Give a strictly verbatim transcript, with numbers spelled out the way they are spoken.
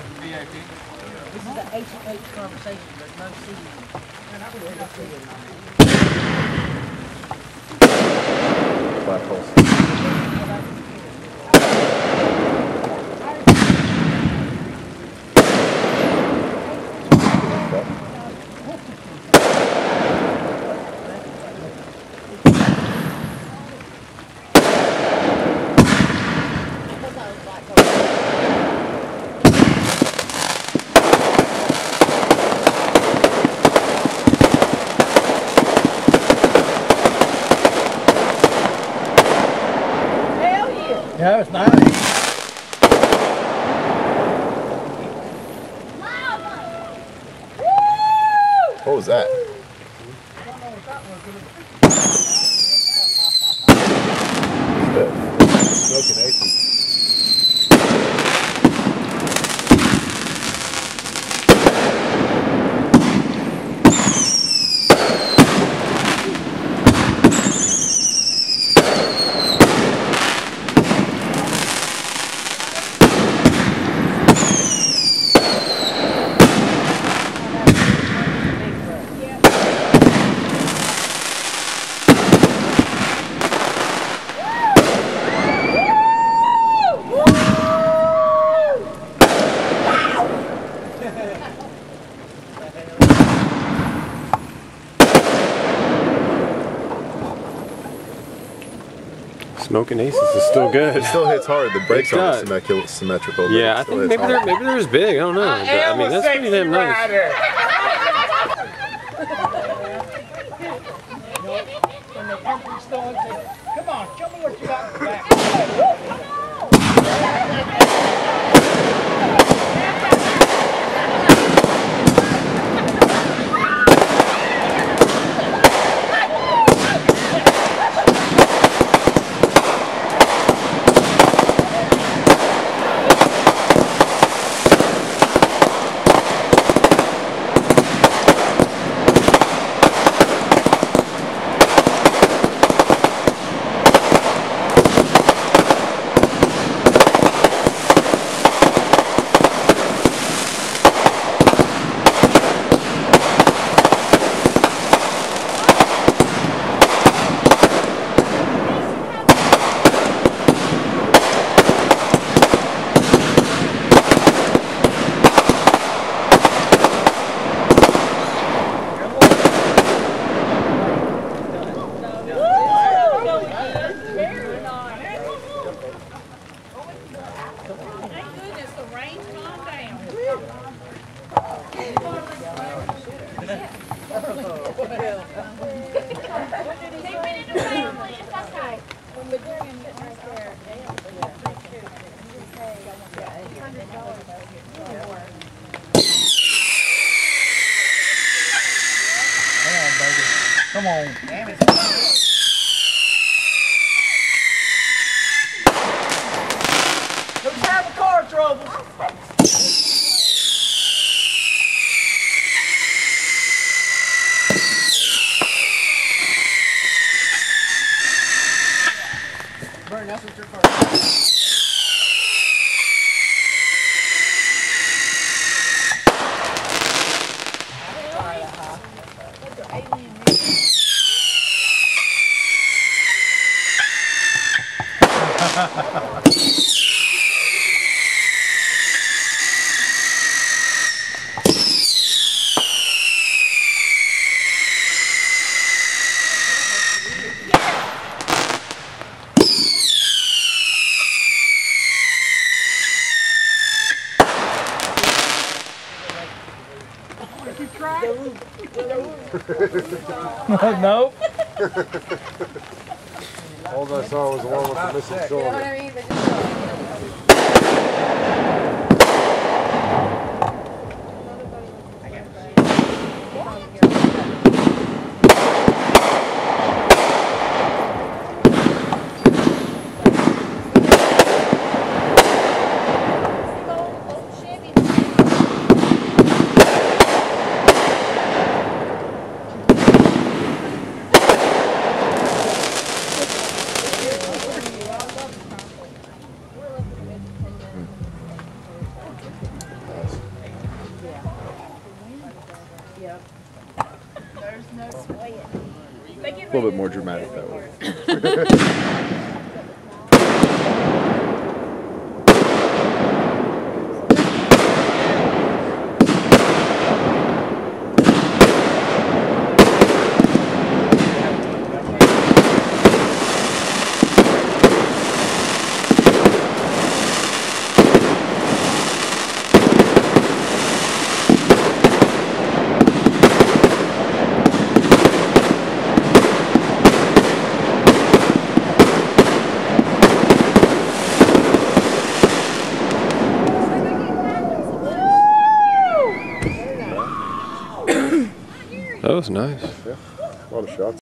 that's V I P. This is the H H conversation. There's no C. Black holes. Yeah, it's nice. What was that? Smoking aces. Smoking aces is still good. It still hits hard. The brakes It aren't does. symmetri- symmetrical. But Yeah, it I still think hits maybe hard. they're maybe they're as big. I don't know. But, I mean, that's pretty damn nice. When they come to the store and say, come on, show me what you got in the back. Come on. Damn it. Who's having car trouble? Burn, that's what your car is. Nope. All I saw was the one with the missing shoulder. You know what I mean? But just A little bit more dramatic that way. That was nice. Yeah, a lot of shots.